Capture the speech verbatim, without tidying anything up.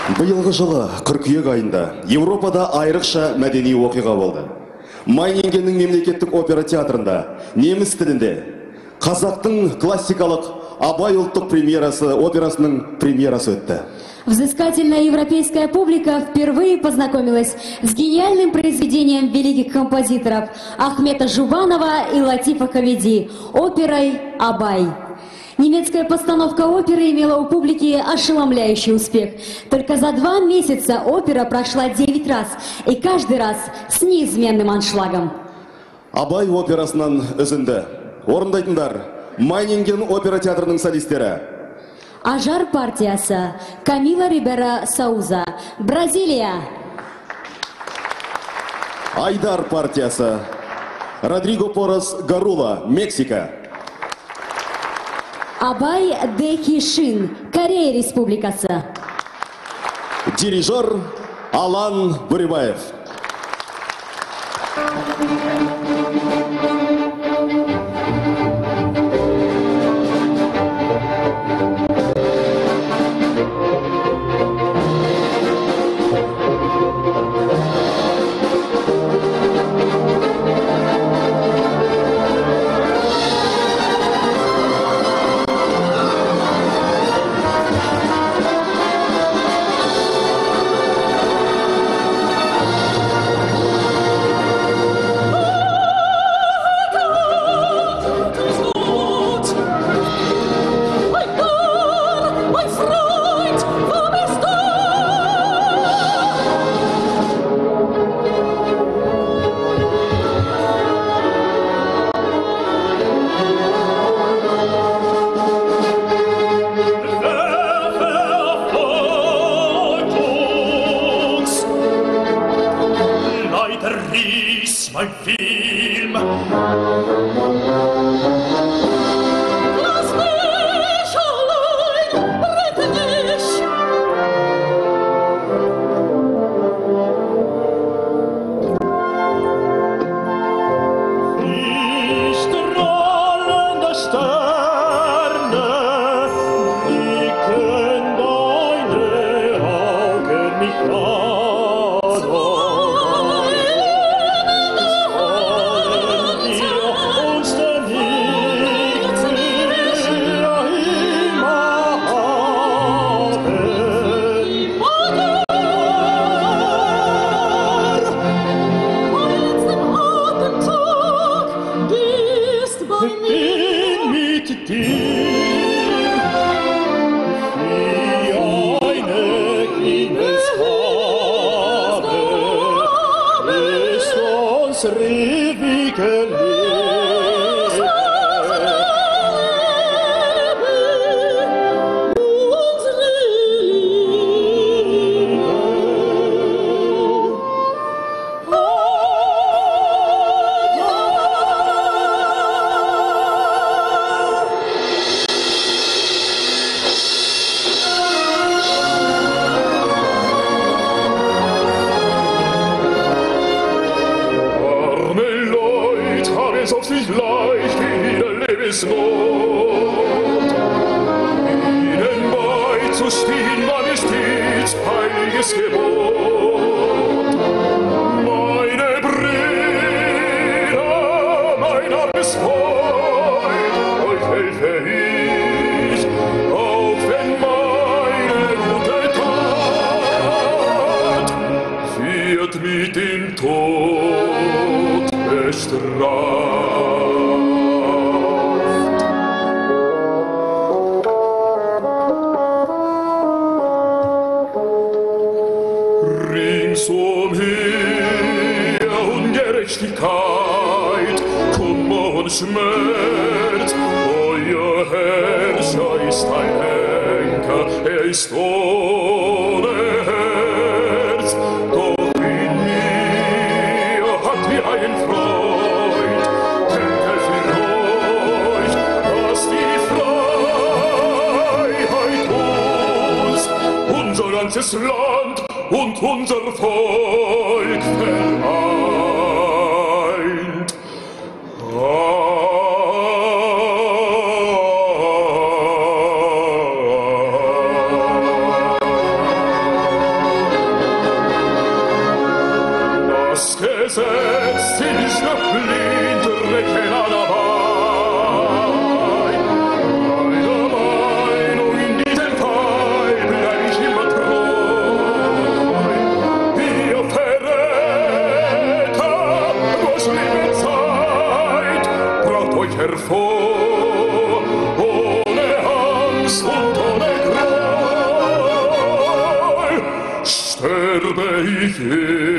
Быйылғы жылы қыркүйек айында Европада айрықша мәдени оқиға болды. Майнингеннің мемлекеттік опера театрында неміс тілінде қазақтың классикалық Абай ұлттық премьерасы операсының премьерасы өтті. Взыскательная европейская публика впервые познакомилась с гениальным произведением великих композиторов Ахмета Жубанова и Латифа Хавиди оперой «Абай». Немецкая постановка оперы имела у публики ошеломляющий успех. Только за два месяца опера прошла девять раз, и каждый раз с неизменным аншлагом. Абай операсынан үзінді. Орындайтындар Майнинген опера театрының солистері. Ажар партиясы Камила Рибера Сауза, Бразилия. Айдар партиясы Родриго Порос Гарула, Мексика. Абай Дехи Шин, Корея Республикасы. Дирижер Алан Бурибаев. Land und unser Volk vereint. Kirche